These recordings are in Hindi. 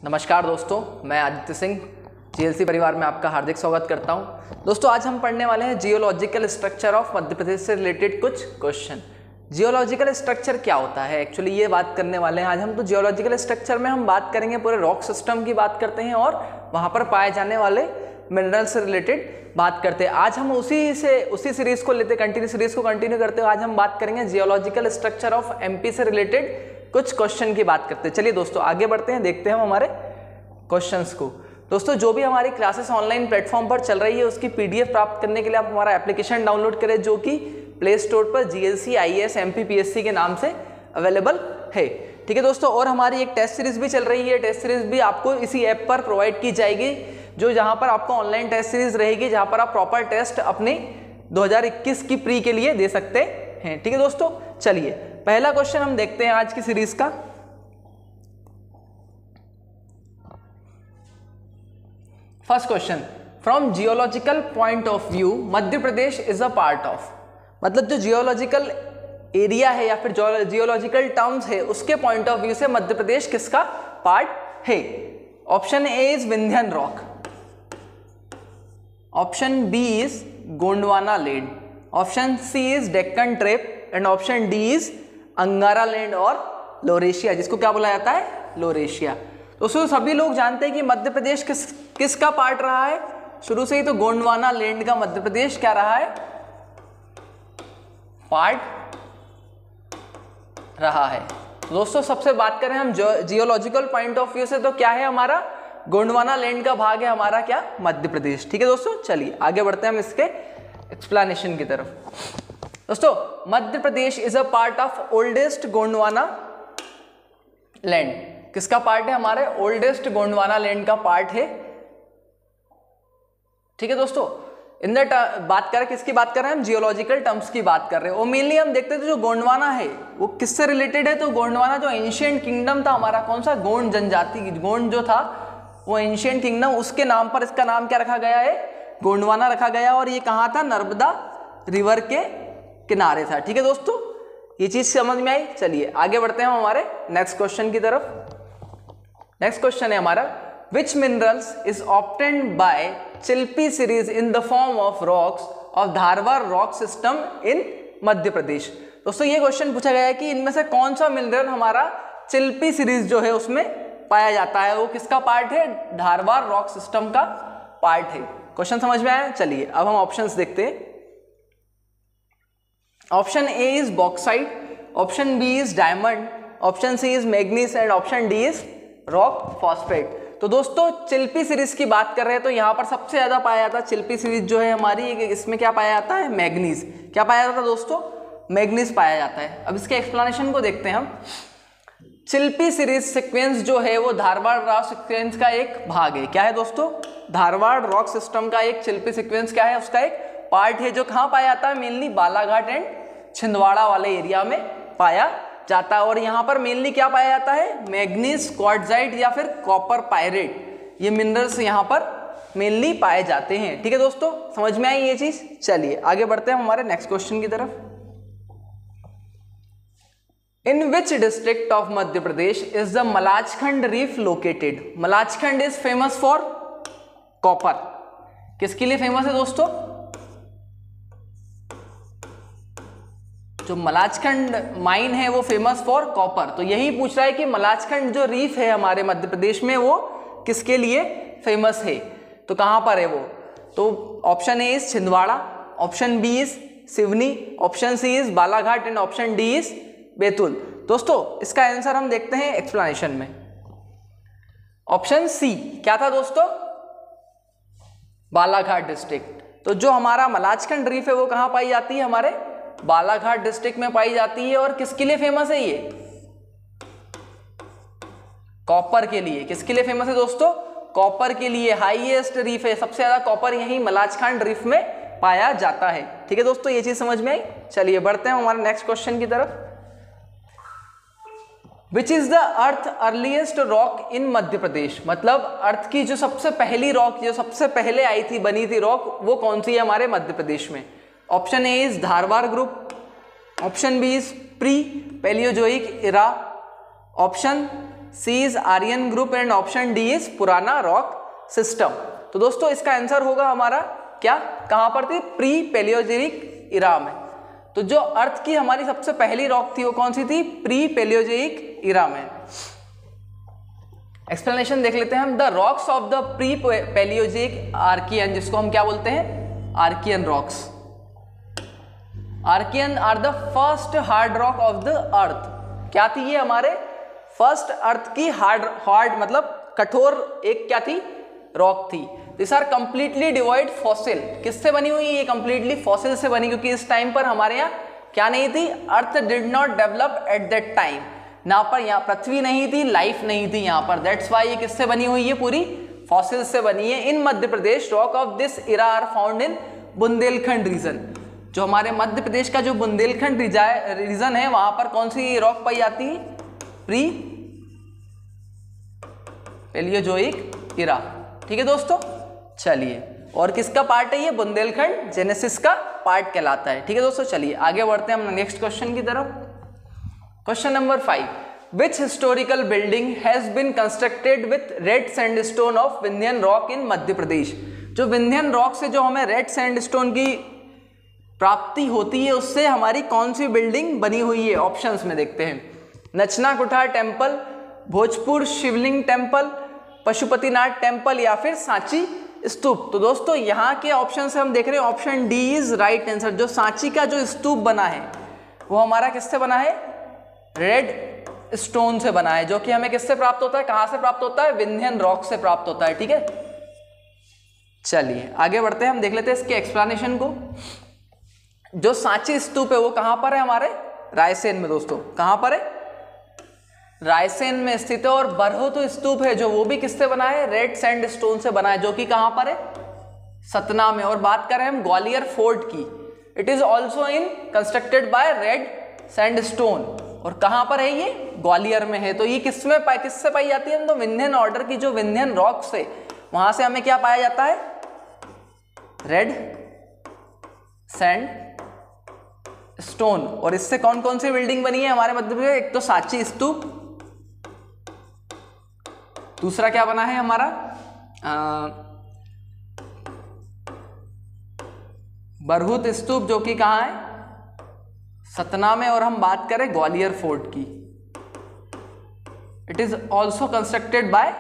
नमस्कार दोस्तों, मैं आदित्य सिंह जीएलसी परिवार में आपका हार्दिक स्वागत करता हूं। दोस्तों आज हम पढ़ने वाले हैं geological structure of Madhya Pradesh से रिलेटेड कुछ क्वेश्चन। जियोलॉजिकल स्ट्रक्चर क्या होता है, एक्चुअली ये बात करने वाले हैं आज हम। तो जियोलॉजिकल स्ट्रक्चर में हम बात करेंगे पूरे रॉक सिस्टम की बात करते हैं और वहाँ पर पाए जाने वाले मिनरल से रिलेटेड बात करते हैं। आज हम उसी सीरीज को लेते, कंटिन्यू सीरीज को कंटिन्यू करते हुए आज हम बात करेंगे जियोलॉजिकल स्ट्रक्चर ऑफ एमपी से रिलेटेड कुछ क्वेश्चन की बात करते हैं। चलिए दोस्तों आगे बढ़ते हैं, देखते हैं हम हमारे क्वेश्चंस को। दोस्तों जो भी हमारी क्लासेस ऑनलाइन प्लेटफॉर्म पर चल रही है उसकी पीडीएफ प्राप्त करने के लिए आप हमारा एप्लीकेशन डाउनलोड करें, जो कि प्ले स्टोर पर जीएलसी आईएएस एमपीपीएससी के नाम से अवेलेबल है। ठीक है दोस्तों, और हमारी एक टेस्ट सीरीज भी चल रही है। टेस्ट सीरीज भी आपको इसी ऐप पर प्रोवाइड की जाएगी, जो जहां पर आपको ऑनलाइन टेस्ट सीरीज रहेगी, जहां पर आप प्रॉपर टेस्ट अपने 2021 की प्री के लिए दे सकते हैं। ठीक है दोस्तों, चलिए पहला क्वेश्चन हम देखते हैं आज की सीरीज का। First question, from geological point of view Madhya Pradesh is a part of. मतलब जो जियोलॉजिकल एरिया है या फिर जियोलॉजिकल टर्म्स है उसके पॉइंट ऑफ व्यू से मध्य प्रदेश किसका पार्ट है? Option A is Vindhyan rock, option B is Gondwana land, option C is Deccan trap and option D is Angara land और लोरेशिया, जिसको क्या बोला जाता है? लोरेशिया। दोस्तों सभी लोग जानते हैं कि मध्य प्रदेश किसका पार्ट रहा है? शुरू से ही तो गोंडवाना लैंड का मध्य प्रदेश क्या रहा है? पार्ट रहा है। दोस्तों सबसे बात करें हम जियोलॉजिकल पॉइंट ऑफ व्यू से, तो क्या है हमारा? गोंडवाना लैंड का भाग है हमारा क्या? मध्य प्रदेश। ठीक है दोस्तों, चलिए आगे बढ़ते हैं हम इसके एक्सप्लेनेशन की तरफ। दोस्तों Madhya Pradesh is a part of oldest Gondwana land. किसका पार्ट है? हमारे ओल्डेस्ट गोंडवाना लैंड का पार्ट है। ठीक है दोस्तों, इन द बात करें किसकी बात कर रहे हैं हम? जियोलॉजिकल टर्म्स की बात कर रहे हैं। और मेनली हम देखते थे जो गोंडवाना है वो किससे रिलेटेड है? तो गोंडवाना जो एंशिएंट किंगडम था हमारा, कौन सा? गोंड जनजाति, गोंड जो था वो एंशिएंट किंगडम, उसके नाम पर इसका नाम क्या रखा गया है? गोंडवाना रखा गया। और ये कहाँ था? नर्मदा रिवर के किनारे था। ठीक है दोस्तों, ये चीज समझ में आई। चलिए आगे बढ़ते हैं हम हमारे नेक्स्ट क्वेश्चन की तरफ। नेक्स्ट क्वेश्चन है हमारा, which minerals is obtained by Chilpi series in the form of rocks of Dharwar rock system in Madhya Pradesh. दोस्तों ये क्वेश्चन पूछा गया है कि इनमें से कौन सा मिनरल हमारा चिल्पी सीरीज जो है उसमें पाया जाता है, वो किसका पार्ट है? धारवाड़ रॉक सिस्टम का पार्ट है। क्वेश्चन समझ में आया? चलिए अब हम ऑप्शंस देखते हैं। Option A is bauxite, option B is diamond, option C is manganese and option D is rock phosphate. तो दोस्तों चिल्पी सीरीज की बात कर रहे हैं तो यहाँ पर सबसे ज्यादा पाया जाता है चिल्पी सीरीज जो है हमारी, इसमें क्या पाया जाता है? मैग्नीज। क्या पाया जाता है दोस्तों? मैग्नीज पाया जाता है। अब इसके एक्सप्लेनेशन को देखते हैं हम। चिल्पी सीरीज सीक्वेंस जो है वो धारवाड़ रॉक सीक्वेंस का एक भाग है। क्या है दोस्तों? धारवाड़ रॉक सिस्टम का एक चिल्पी सीक्वेंस क्या है? उसका एक पार्ट है, जो कहाँ पाया जाता है? मेनली बालाघाट एंड छिंदवाड़ा वाले एरिया में पाया जाता है। और यहाँ पर मेनली क्या पाया जाता है? मैग्नीज, क्वार्ट्जाइट या फिर कॉपर पायरेट, ये मिनरल्स यहाँ पर मेनली पाए जाते हैं। ठीक है दोस्तों, समझ में आई ये चीज? चलिए आगे बढ़ते हैं हमारे नेक्स्ट क्वेश्चन की तरफ। In which district of Madhya Pradesh is the Malanjkhand reef located? Malanjkhand is famous for copper. किसके लिए फेमस है दोस्तों? जो मलाचखंड माइन है वो फेमस फॉर कॉपर। तो यही पूछ रहा है कि मलाचखंड जो रीफ है हमारे मध्य प्रदेश में वो किसके लिए फेमस है? तो कहां पर है वो? तो option A is Chhindwara, option B is Seoni, option C is Balaghat and option D is Betul. दोस्तों इसका आंसर हम देखते हैं एक्सप्लेनेशन में। ऑप्शन सी क्या था दोस्तों? बालाघाट डिस्ट्रिक्ट। तो जो हमारा मलाचखंड रीफ है वो कहां पाई जाती है? हमारे बालाघाट डिस्ट्रिक्ट में पाई जाती है। और किसके लिए फेमस है ये? कॉपर के लिए। किसके लिए फेमस है दोस्तों? कॉपर के लिए। हाईएस्ट रीफ है, सबसे ज्यादा कॉपर यही मलाचखंड रीफ में पाया जाता है। ठीक है दोस्तों, ये चीज समझ में आई। चलिए बढ़ते हैं हमारे नेक्स्ट क्वेश्चन की तरफ। Which is the earth earliest rock in Madhya Pradesh? मतलब अर्थ की जो सबसे पहली रॉक, जो सबसे पहले आई थी, बनी थी रॉक, वो कौन सी है हमारे मध्य प्रदेश में? Option A is Dharwar group, option B is pre Palaeozoic era, option C is Aryan group and option D is Purana rock system. तो दोस्तों इसका आंसर होगा हमारा क्या, कहां पर थी, प्री पैलियोजेनिक इरा में। तो जो अर्थ की हमारी सबसे पहली रॉक थी वो कौन सी थी, प्री पैलियोजेनिक इरा में। एक्सप्लेनेशन देख लेते हैं हम। The rocks of the pre Palaeogenic Archaean, जिसको हम क्या बोलते हैं, Archaean rocks. Archaean are the first hard rock of the earth. क्या थी ये, हमारे फर्स्ट अर्थ की हार्ड मतलब कठोर एक क्या थी, रॉक थी। This are completely devoid fossil. किससे बनी हुई है ये, कंप्लीटली फॉसिल से बनी, क्योंकि इस टाइम पर हमारे यहाँ क्या नहीं थी, earth did not develop at that time. ना पर यहाँ पृथ्वी नहीं थी, लाइफ नहीं थी यहाँ पर। दैट्स वाई ये किससे बनी हुई है, पूरी फॉसिल से बनी है। In Madhya Pradesh rock of this era are found in Bundelkhand region. जो हमारे मध्य प्रदेश का जो बुंदेलखंड रीजन है वहां पर कौन सी रॉक पाई जाती है, प्री पैलियोजोइक इरा। ठीक है दोस्तों, चलिए, और किसका पार्ट है ये, बुंदेलखंड जेनेसिस का पार्ट कहलाता है। ठीक है दोस्तों, चलिए आगे बढ़ते हैं हम नेक्स्ट क्वेश्चन की तरफ। Question number 5, which historical building has been constructed with red sandstone of Vindhyan rock in Madhya Pradesh. जो विंध्यन रॉक से जो हमें रेड सैंडस्टोन की प्राप्ति होती है उससे हमारी कौन सी बिल्डिंग बनी हुई है, ऑप्शंस में देखते हैं। Nachna Kuthar temple, Bhojpur Shivling temple, Pashupatinath temple या फिर सांची स्तूप। तो दोस्तों यहाँ के ऑप्शन से हम देख रहे हैं option D is right answer. जो सांची का जो स्तूप बना है वो हमारा किससे बना है, रेड स्टोन से बना है, जो कि हमें किससे प्राप्त होता है, कहां से प्राप्त होता है, विंध्यन रॉक से प्राप्त होता है। ठीक है, चलिए आगे बढ़ते हैं, हम देख लेते हैं इसके एक्सप्लेनेशन को। जो सांची स्तूप है वो कहां पर है, हमारे रायसेन में। दोस्तों कहां पर है, रायसेन में स्थित है। और बरहुत स्तूप है जो वो भी किससे बना है, रेड सैंड स्टोन से बना है, जो कि कहां पर है, सतना में। और बात करें हम ग्वालियर फोर्ट की, it is also in constructed by red sand stone. और कहां पर है ये, ग्वालियर में है। तो ये किससे पाई जाती है, तो विंध्यन ऑर्डर की जो विंध्यन रॉक से, वहां से हमें क्या पाया जाता है, रेड सैंड स्टोन। और इससे कौन कौन सी बिल्डिंग बनी है हमारे मध्य प्रदेश, एक तो सांची स्तूप, दूसरा क्या बना है हमारा बरहुत स्तूप, जो कि कहां है, सतना में। और हम बात करें ग्वालियर फोर्ट की, it is also constructed by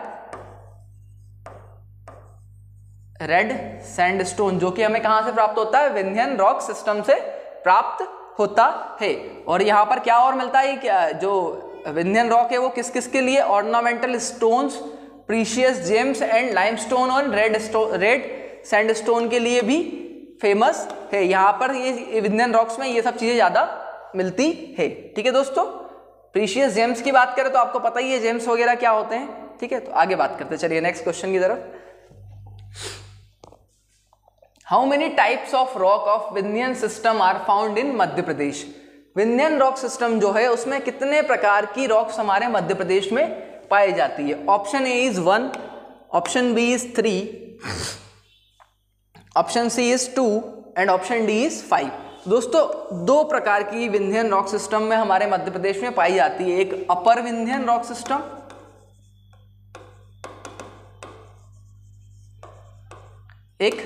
red sandstone, जो कि हमें कहां से प्राप्त होता है, विंध्यन रॉक सिस्टम से प्राप्त होता है। और यहां पर क्या और मिलता है, क्या जो विंध्यन रॉक है वो किस किस के लिए, ornamental stones, precious gems and limestone और रेड सैंडस्टोन के लिए भी फेमस है। यहाँ पर ये विंध्यन रॉक्स में ये सब चीजें ज्यादा मिलती है। ठीक है दोस्तों, प्रीशियस जेम्स की बात करें तो आपको पता ही है जेम्स वगैरह क्या होते हैं। ठीक है, तो आगे बात करते हैं, चलिए नेक्स्ट क्वेश्चन की तरफ। How many types of rock of Vindhyan system are found in Madhya Pradesh. Vindhyan rock system जो है उसमें कितने प्रकार की रॉक्स हमारे मध्य प्रदेश में पाई जाती है। Option A is 1, option B is 3, option C is 2 and option D is 5। दोस्तों 2 प्रकार की विंध्यन रॉक सिस्टम में हमारे मध्य प्रदेश में पाई जाती है, एक अपर विंध्यन रॉक सिस्टम, एक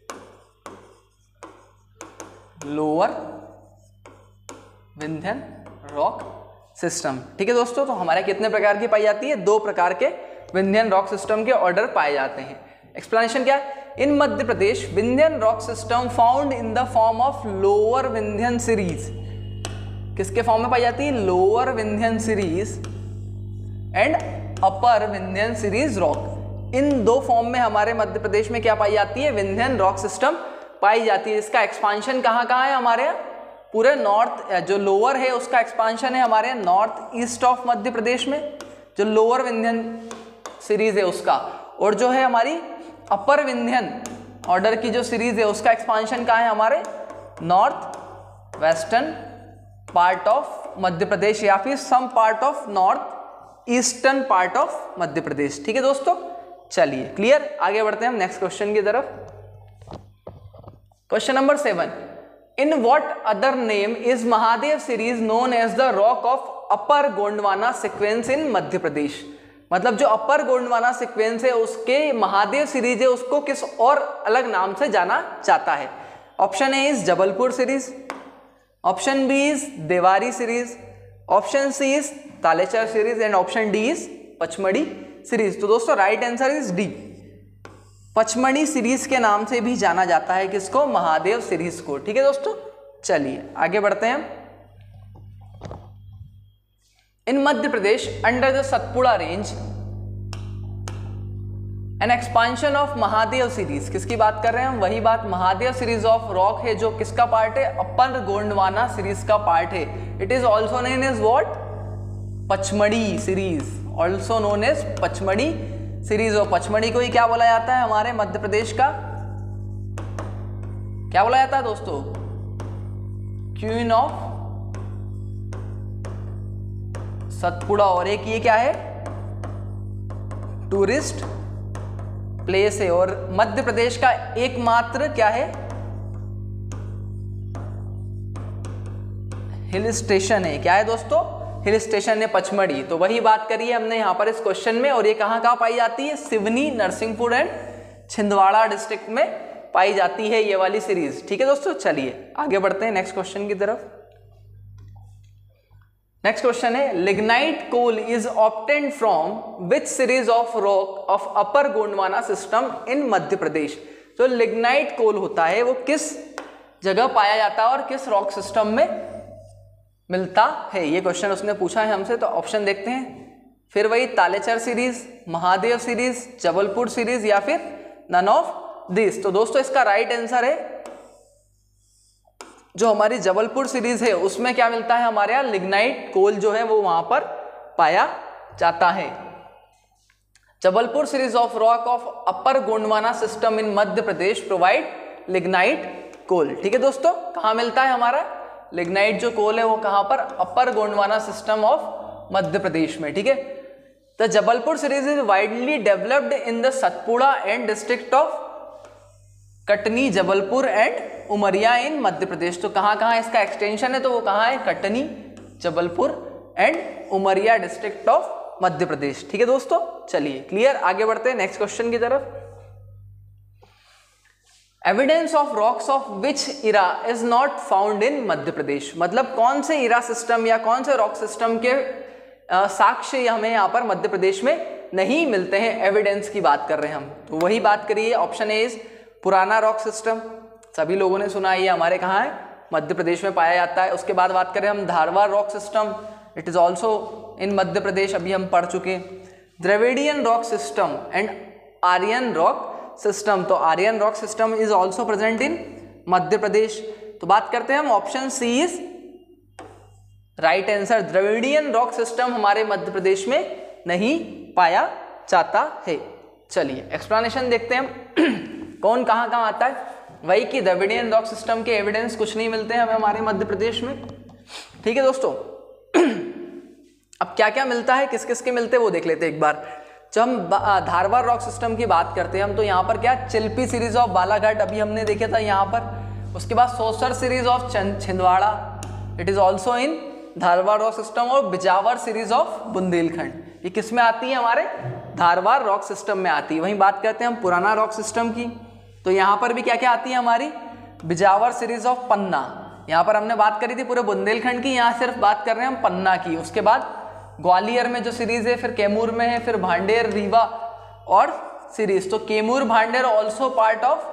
लोअर विंध्यन रॉक सिस्टम। ठीक है दोस्तों, तो हमारे कितने प्रकार की पाई जाती है, 2 प्रकार के विंध्यन रॉक सिस्टम के ऑर्डर पाए जाते हैं। एक्सप्लेनेशन क्या है, in Madhya Pradesh Vindhyan rock system found in the form of lower Vindhyan series. किसके फॉर्म में पाई जाती है, lower Vindhyan series and upper Vindhyan series rock. इन 2 फॉर्म में हमारे मध्य प्रदेश में क्या पाई जाती है, विंध्यन रॉक सिस्टम पाई जाती है। इसका एक्सपांशन कहाँ कहाँ है, हमारे यहाँ पूरे नॉर्थ, जो लोअर है उसका एक्सपांशन है हमारे north east of Madhya Pradesh में, जो लोअर विंध्यन सीरीज है उसका। और जो है हमारी अपर विंध्यन ऑर्डर की जो सीरीज है उसका एक्सपांशन कहाँ है, हमारे north western part of Madhya Pradesh या फिर some part of north eastern part of Madhya Pradesh. ठीक है दोस्तों, चलिए क्लियर, आगे बढ़ते हैं हम नेक्स्ट क्वेश्चन की तरफ। Question number 7, in what other name is Mahadev series known as the rock of upper Gondwana sequence in Madhya Pradesh. मतलब जो अपर गोंडवाना सीक्वेंस है उसके महादेव सीरीज है उसको किस और अलग नाम से जाना जाता है? Option A is Jabalpur series, option B is Devari series, option C is Talcher series and option D is Pachmarhi series. तो दोस्तों right answer is D, Pachmarhi series के नाम से भी जाना जाता है किसको? महादेव सीरीज को। ठीक है दोस्तों, चलिए आगे बढ़ते हैं। In Madhya Pradesh under the Satpura range an expansion of Mahadev series, किसकी बात कर रहे हैं हम? वही बात, महादेव सीरीज ऑफ रॉक है जो किसका पार्ट है? अपर गोंडवाना सीरीज का पार्ट है। It is also known as what? Pachmarhi series, also known as Pachmarhi series. और पचमढ़ी को ही क्या बोला जाता है हमारे मध्य प्रदेश का? क्या बोला जाता है दोस्तों? Queen of Satpura. और एक ये क्या है? टूरिस्ट प्लेस है। और मध्य प्रदेश का एकमात्र क्या है? हिल स्टेशन है। क्या है दोस्तों? हिल स्टेशन है पचमढ़ी। तो वही बात करी है हमने यहाँ पर इस क्वेश्चन में। और ये कहाँ कहाँ पाई जाती है? सिवनी, नरसिंहपुर एंड छिंदवाड़ा डिस्ट्रिक्ट में पाई जाती है ये वाली सीरीज। ठीक है दोस्तों, चलिए आगे बढ़ते हैं नेक्स्ट क्वेश्चन की तरफ। नेक्स्ट क्वेश्चन है lignite coal is obtained from which series of rock of upper Gondwana system in Madhya Pradesh. जो लिग्नाइट कोल होता है वो किस जगह पाया जाता है और किस रॉक सिस्टम में मिलता है? ये क्वेश्चन उसने पूछा है हमसे। तो ऑप्शन देखते हैं, फिर वही Talcher series, Mahadev series, Jabalpur series या फिर नन ऑफ दिस। तो दोस्तों इसका राइट आंसर है जो हमारी जबलपुर सीरीज है उसमें क्या मिलता है हमारे यहाँ? लिग्नाइट कोल जो है वो वहां पर पाया जाता है। Jabalpur series of rock of upper Gondwana system in Madhya Pradesh provide lignite coal. ठीक है दोस्तों, कहाँ मिलता है हमारा लिग्नाइट जो कोल है वो? कहां पर? Upper Gondwana system of Madhya Pradesh में। ठीक है, the Jabalpur series is widely developed in the Satpura and district of Katni, Jabalpur and Umaria in Madhya Pradesh. तो कहाँ कहाँ इसका एक्सटेंशन है? तो वो कहाँ है? Katni, Jabalpur and Umaria district of Madhya Pradesh. ठीक है दोस्तों, चलिए क्लियर, आगे बढ़ते हैं नेक्स्ट क्वेश्चन की तरफ। Evidence of rocks of which era is not found in Madhya Pradesh. मतलब कौन से इरा सिस्टम या कौन से रॉक सिस्टम के साक्ष्य हमें यहाँ पर मध्य प्रदेश में नहीं मिलते हैं? एविडेंस की बात कर रहे हैं हम। तो वही बात करिए, option A is Purana rock system, सभी लोगों ने सुना है, ये हमारे कहाँ है? मध्य प्रदेश में पाया जाता है। उसके बाद बात करें हम Dharwar rock system, it is also in Madhya Pradesh, अभी हम पढ़ चुके। Dravidian rock system and Aryan rock system, तो Aryan rock system is also present in Madhya Pradesh. तो बात करते हैं हम, option C is right answer. Dravidian rock system हमारे मध्य प्रदेश में नहीं पाया जाता है। चलिए एक्सप्लेनेशन देखते हैं हम कौन कहाँ कहाँ आता है। वही कि द्रविडियन रॉक सिस्टम के एविडेंस कुछ नहीं मिलते हैं हमें हमारे मध्य प्रदेश में। ठीक है दोस्तों, अब क्या क्या मिलता है, किस किस के मिलते हैं वो देख लेते हैं एक बार। जब हम धारवाड़ रॉक सिस्टम की बात करते हैं हम, तो यहाँ पर क्या चिल्पी सीरीज ऑफ बालाघाट अभी हमने देखा था यहाँ पर। उसके बाद Sausar series of Chhindwara, it is also in Dharwar rock system. और बिजावर सीरीज ऑफ बुंदेलखंड, ये किस में आती है? हमारे धारवाड़ रॉक सिस्टम में आती है। वहीं बात करते हैं हम पुराना रॉक सिस्टम की, तो यहाँ पर भी क्या क्या आती है हमारी? बिजावर सीरीज ऑफ पन्ना, यहाँ पर हमने बात करी थी पूरे बुंदेलखंड की, यहाँ सिर्फ बात कर रहे हैं हम पन्ना की। उसके बाद ग्वालियर में जो सीरीज है, फिर कैमूर में है, फिर भांडेर, रीवा और सीरीज। तो Kaimur Bhander also part of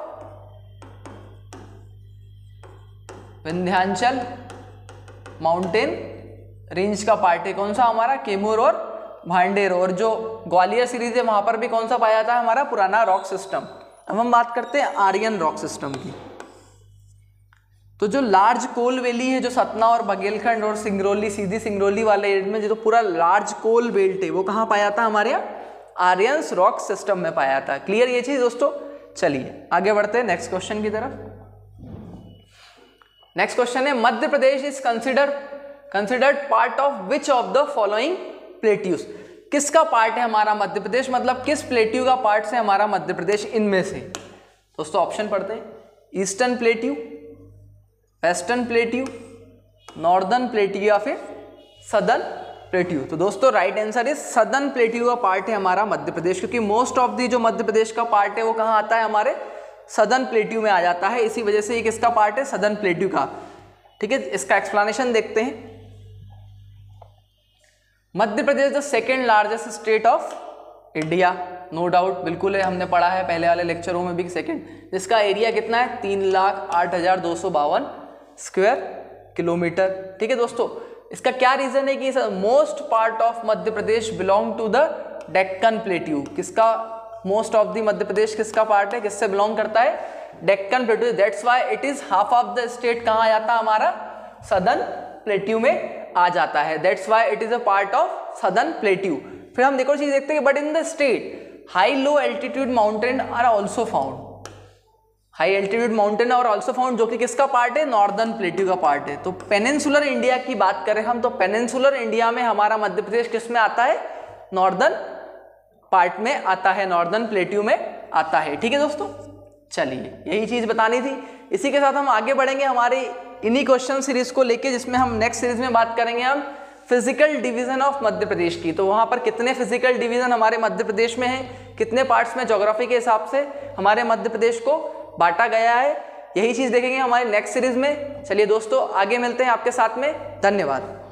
Vindhyachal mountain range का पार्ट है। कौन सा हमारा? कैमूर और भांडेर। और जो ग्वालियर सीरीज है वहां पर भी कौन सा पाया जाता है? हमारा पुराना रॉक सिस्टम। अब हम बात करते हैं आर्यन रॉक सिस्टम की। तो जो लार्ज कोल वैली है, जो सतना और बघेलखंड और सिंगरौली, सीधी सिंगरौली वाले एरिया में जो पूरा लार्ज कोल बेल्ट है, वो कहाँ पाया जाता है? हमारे यहाँ आर्यन रॉक सिस्टम में पाया जाता है। क्लियर ये चीज दोस्तों? चलिए आगे बढ़ते हैं नेक्स्ट क्वेश्चन की तरफ। नेक्स्ट क्वेश्चन है Madhya Pradesh is considered part of which of the following plateaus. किसका पार्ट है हमारा मध्य प्रदेश? मतलब किस प्लेट्यू का पार्ट से हमारा मध्य प्रदेश इनमें से? दोस्तों ऑप्शन पढ़ते हैं, eastern plateau, western plateau, northern plateau या फिर सदर्न प्लेट्यू। तो दोस्तों right answer is southern plateau का पार्ट है हमारा मध्य प्रदेश, क्योंकि मोस्ट ऑफ दी जो मध्य प्रदेश का पार्ट है वो कहाँ आता है, हमारे सदर्न प्लेट्यू में आ जाता है। इसी वजह से ये किसका पार्ट है, सदर्न प्लेट्यू का। ठीक है, इसका एक्सप्लेनेशन देखते हैं। Madhya Pradesh the second largest state of India, no doubt, बिल्कुल है, हमने पढ़ा है पहले वाले लेक्चरों में भी सेकेंड, जिसका एरिया कितना है 3,08,252 स्क्वायर किलोमीटर। ठीक है दोस्तों, इसका क्या रीजन है कि most part of Madhya Pradesh belong to the Deccan plateau. किसका most of the Madhya Pradesh किसका पार्ट है, किससे बिलोंग करता है, Deccan plateau. That's why it is half of the state कहाँ आ जाता है, हमारा सदर्न प्लेट्यू में आ जाता है। That's why it is a part of southern plateau. फिर हम देखो चीज देखते हैं, but in the state high low altitude mountain are also found. High altitude mountain are also found, जो कि किसका पार्ट है, नॉर्दर्न प्लेट्यू का पार्ट है। तो पेनिनसुलर इंडिया की बात करें हम, तो पेनिनसुलर इंडिया में हमारा मध्य प्रदेश किस में आता है, नॉर्दर्न पार्ट में आता है, नॉर्दर्न प्लेट्यू में आता है। ठीक है दोस्तों, चलिए यही चीज बतानी थी। इसी के साथ हम आगे बढ़ेंगे हमारे इन्हीं क्वेश्चन सीरीज को लेके, जिसमें हम नेक्स्ट सीरीज में बात करेंगे हम physical division of Madhya Pradesh की। तो वहां पर कितने फिजिकल डिवीजन हमारे मध्य प्रदेश में है, कितने पार्ट्स में ज्योग्राफी के हिसाब से हमारे मध्य प्रदेश को बांटा गया है, यही चीज देखेंगे हमारे नेक्स्ट सीरीज में। चलिए दोस्तों, आगे मिलते हैं आपके साथ में, धन्यवाद।